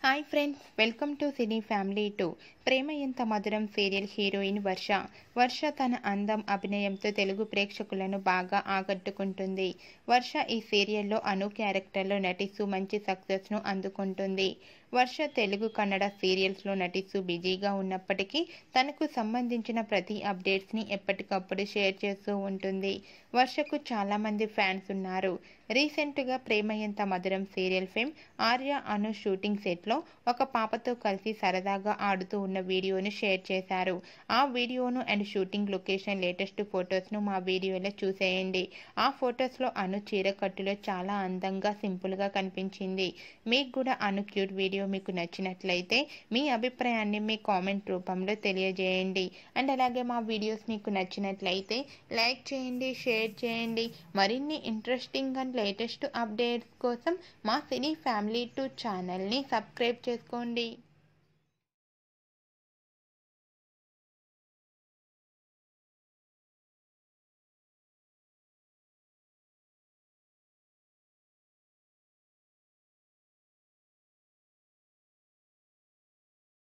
Hi friends, welcome to cine family 2. Prema Entha Madhuram serial heroine వర్ష తన అందం, అభినయంతో తెలుగు ప్రేక్షకులను బాగా ఆకట్టుకుంటుంది. వర్ష ఈ సీరియల్లో అను క్యారెక్టర్లో నటిస్తూ మంచి సక్సెస్ను అందుకుంటుంది. వర్ష తెలుగు, కన్నడ సీరియల్స్లో నటిస్తూ బిజీగా ఉన్నప్పటికీ తనకు సంబంధించిన ప్రతి అప్డేట్స్ని ఎప్పటికప్పుడు షేర్ చేస్తూ ఉంటుంది. వర్షకు చాలామంది ఫ్యాన్స్ ఉన్నారు. రీసెంట్గా Prema Entha Madhuram serial fame Arya, Anu shooting సెట్లో ఒక పాపతో కలిసి సరదాగా ఆడుతూ ఉన్న వీడియోను షేర్ చేశారు. ఆ వీడియోను అండ్ షూటింగ్ లొకేషన్ లేటెస్ట్ ఫొటోస్ను మా వీడియోలో చూసేయండి. ఆ ఫొటోస్లో అను చీర కట్టులో చాలా అందంగా, సింపుల్గా కనిపించింది. మీకు కూడా అను క్యూట్ వీడియో మీకు నచ్చినట్లయితే మీ అభిప్రాయాన్ని మీ కామెంట్ రూపంలో తెలియజేయండి. అండ్ అలాగే మా వీడియోస్ మీకు నచ్చినట్లయితే లైక్ చేయండి, షేర్ చేయండి. మరిన్ని ఇంట్రెస్టింగ్ అండ్ లేటెస్ట్ అప్డేట్స్ కోసం మా సినీ ఫ్యామిలీ 2 ఛానల్ని సబ్స్క్రైబ్ చేసుకోండి.